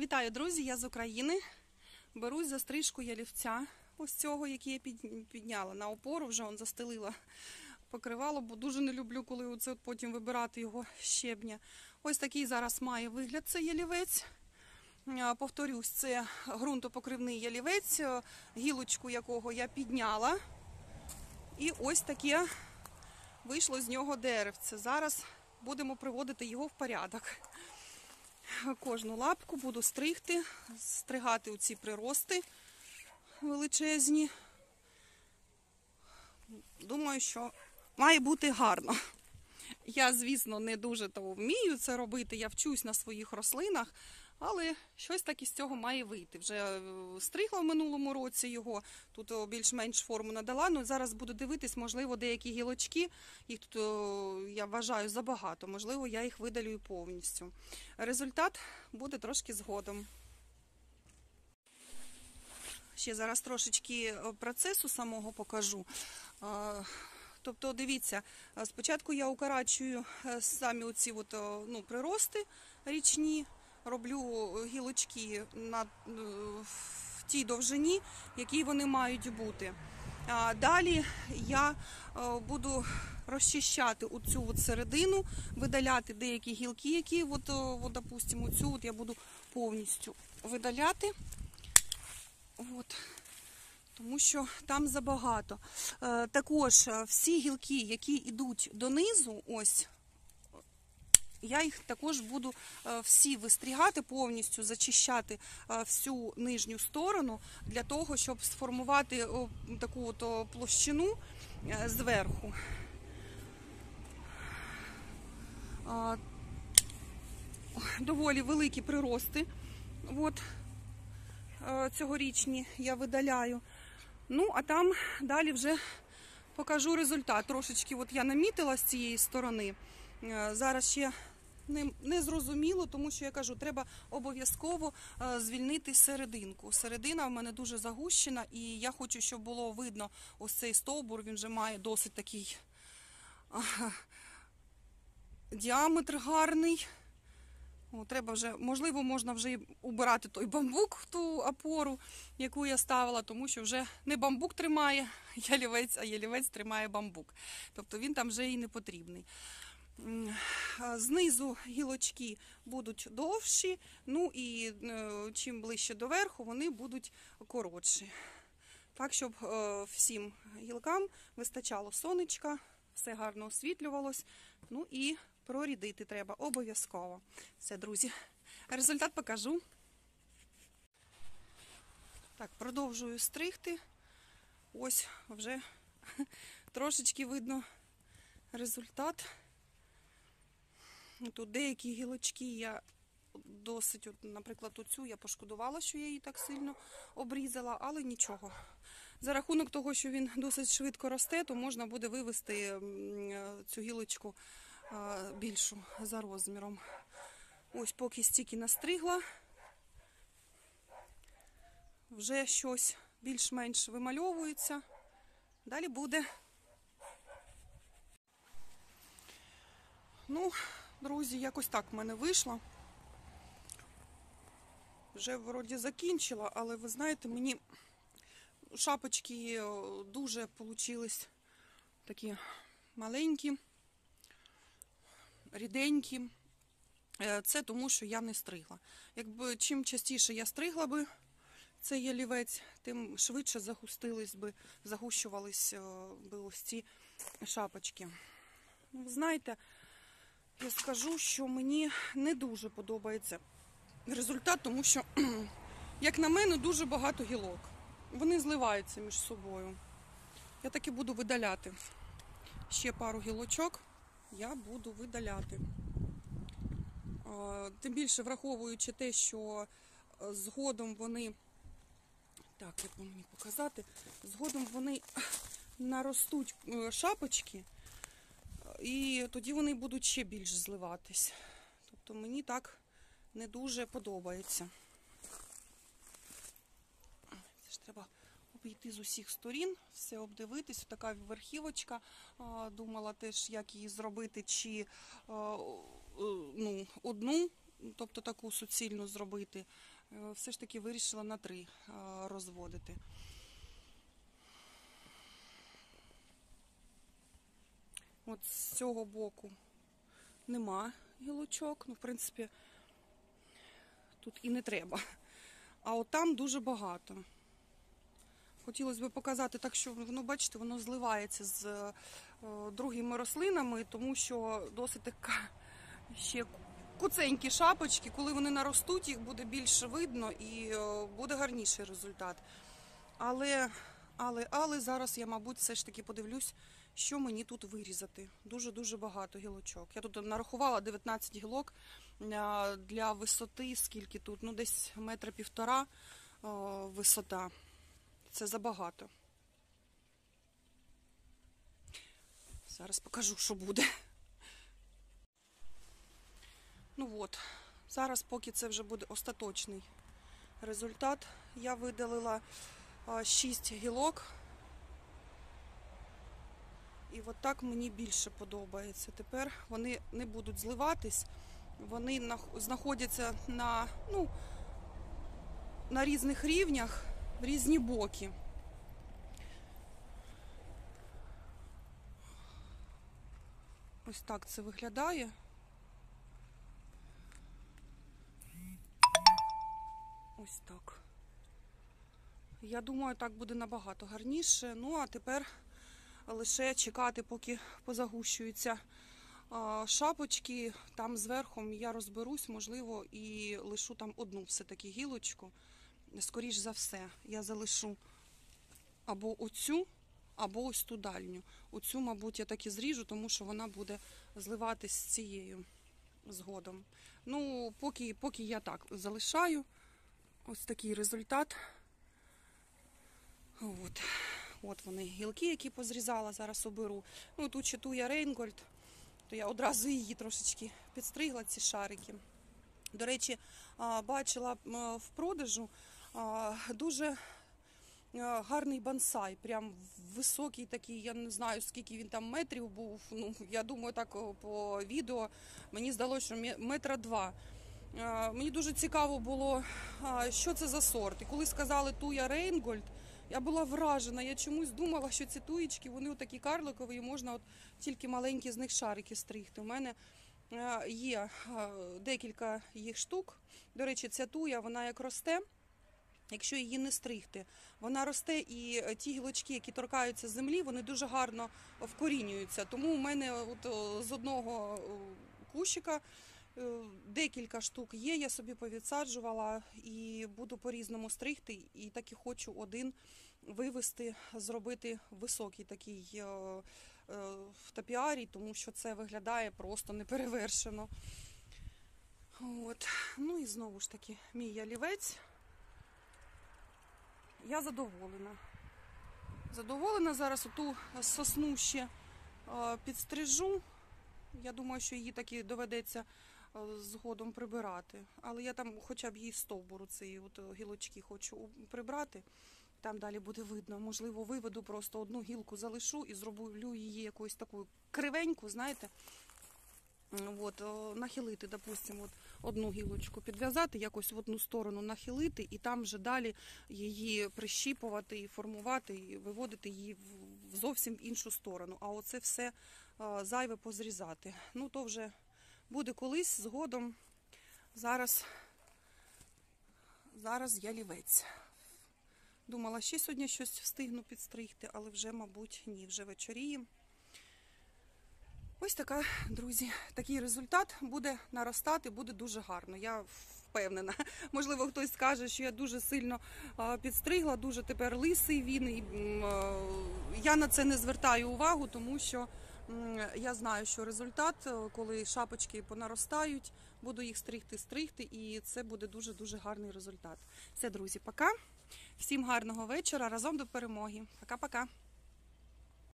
Вітаю, друзі! Я з України. Берусь за стрижку ялівця, ось цього, який я підняла на опору, вже он застелила покривало, бо дуже не люблю, коли оце потім вибирати його щебня. Ось такий зараз має вигляд цей ялівець. Повторюсь, це ґрунтопокривний ялівець, гілочку якого я підняла. І ось таке вийшло з нього деревце. Зараз будемо приводити його в порядок. Кожну лапку буду стригати оці прирости величезні. Думаю, що має бути гарно. Я, звісно, не дуже вмію це робити, я вчусь на своїх рослинах, але щось так із цього має вийти. Вже стригла в минулому році його, тут більш-менш форму надала, але зараз буду дивитись, можливо, деякі гілочки, їх тут, я вважаю, забагато, можливо, я їх видалюю повністю. Результат буде трошки згодом. Ще зараз трошечки процесу самого покажу. Тобто, дивіться, спочатку я укорачую самі оці прирости річні, роблю гілочки в тій довжині, якій вони мають бути. Далі я буду розчищати оцю середину, видаляти деякі гілки, які, допустимо, цю я буду повністю видаляти. Тому що там забагато. Також всі гілки, які йдуть донизу, ось, я їх також буду всі вистрігати, повністю зачищати всю нижню сторону, для того, щоб сформувати таку площину зверху. Доволі великі прирости, цьогорічні я видаляю. Ну, а там далі вже покажу результат. Трошечки я намітила з цієї сторони. Зараз ще не зрозуміло, тому що, я кажу, треба обов'язково звільнити серединку. Середина в мене дуже загущена, і я хочу, щоб було видно ось цей стовбур, він вже має досить такий діаметр гарний. Треба вже, можливо, можна вже убирати той бамбук, ту опору, яку я ставила, тому що вже не бамбук тримає ялівець, а ялівець тримає бамбук. Тобто він там вже і не потрібний. Знизу гілочки будуть довші, ну і чим ближче до верху, вони будуть коротші. Так, щоб всім гілкам вистачало сонечка, все гарно освітлювалось, ну і прорідити треба обов'язково. Все, друзі, результат покажу. Так, продовжую стригти. Ось вже трошечки видно результат. Тут деякі гілочки я досить, наприклад, оцю я пошкодувала, що я її так сильно обрізала, але нічого. За рахунок того, що він досить швидко росте, то можна буде вивести цю гілочку більшу за розміром. Ось поки стільки настригла, вже щось більш-менш вимальовується. Далі буде. Ну, друзі, якось так в мене вийшло. Вже вроді закінчила, але ви знаєте, мені шапочки дуже получились такі маленькі, ріденькі. Це тому, що я не стригла. Якби чим частіше я стригла би цей ялівець, тим швидше загущувались би ось ці шапочки. Ви знаєте, я скажу, що мені не дуже подобається результат, тому що, як на мене, дуже багато гілок. Вони зливаються між собою. Я таки буду видаляти. Ще пару гілочок я буду видаляти. Тим більше, враховуючи те, що згодом вони, так, як вам мені показати, згодом вони наростуть шапочки, і тоді вони будуть ще більш зливатись. Тобто мені так не дуже подобається. Це ж треба обійти з усіх сторін, все обдивитись. Така верхівочка. Думала теж, як її зробити, чи одну тобто таку суцільну зробити. Все ж таки вирішила на 3 розводити. От з цього боку нема гілочок, ну, в принципі, тут і не треба. А от там дуже багато. Хотілося б показати так, що воно, бачите, воно зливається з другими рослинами, тому що досить така ще куценькі шапочки. Коли вони наростуть, їх буде більше видно і буде гарніший результат. Але зараз я, мабуть, все ж таки подивлюсь, що мені тут вирізати. Дуже-дуже багато гілочок. Я тут нарахувала 19 гілок для висоти, скільки тут, ну десь 1,5 метра висота. Це забагато. Зараз покажу, що буде. Ну от, зараз поки це вже буде остаточний результат. Я видалила 6 гілок. І от так мені більше подобається. Тепер вони не будуть зливатись, вони знаходяться на різних рівнях, в різні боки. Ось так це виглядає. Ось так. Я думаю, так буде набагато гарніше. Ну, а тепер лише чекати, поки позагущуються шапочки. Там зверху я розберусь, можливо, і лишу там одну все-таки гілочку. Скоріш за все, я залишу або оцю, або ось ту дальню. Оцю, мабуть, я так і зріжу, тому що вона буде зливатись з цією згодом. Ну, поки я так залишаю. Ось такий результат. От вони, гілки, які позрізала, зараз оберу. Ну, тут ще туя Рейнгольд, то я одразу її трошечки підстригла, ці шарики. До речі, бачила в продажу дуже гарний бонсай, прям високий такий, я не знаю, скільки він там метрів був, ну, я думаю, так по відео, мені здалося, що 2 метри. Мені дуже цікаво було, що це за сорт. І коли сказали туя Рейнгольд, я була вражена, я чомусь думала, що ці туєчки, вони отакі карликові, і можна от тільки маленькі з них шарики стригти. У мене є декілька їх штук. До речі, ця туя, вона як росте, якщо її не стригти, вона росте, і ті гілочки, які торкаються землі, вони дуже гарно вкорінюються. Тому у мене от з одного кущика декілька штук є, я собі повідсаджувала і буду по-різному стригти. І так і хочу один вивести, зробити високий такий топіарій, тому що це виглядає просто неперевершено. От. Ну і знову ж таки, мій ялівець. Я задоволена. Задоволена, зараз оту сосну ще підстрижу. Я думаю, що її таки доведеться згодом прибирати. Але я там хоча б її стовбуру, цієї от гілочки хочу прибрати. Там далі буде видно. Можливо, виведу просто одну гілку, залишу і зроблю її якоюсь такою кривеньку, знаєте. От, нахилити, допустимо, одну гілочку підв'язати, якось в одну сторону нахилити, і там вже далі її прищіпувати, і формувати, і виводити її в зовсім іншу сторону. А оце все зайве позрізати. Ну, то вже буде колись, згодом. Зараз ялівець. Думала, ще сьогодні щось встигну підстригти, але вже, мабуть, ні, вже вечоріє. Ось така, друзі, такий результат буде наростати, буде дуже гарно. Я впевнена. Можливо, хтось скаже, що я дуже сильно підстригла, дуже тепер лисий він. І я на це не звертаю увагу, тому що я знаю, що результат, коли шапочки понаростають, буду їх стригти, і це буде дуже-дуже гарний результат. Все, друзі, пока. Всім гарного вечора, разом до перемоги. Пока-пока.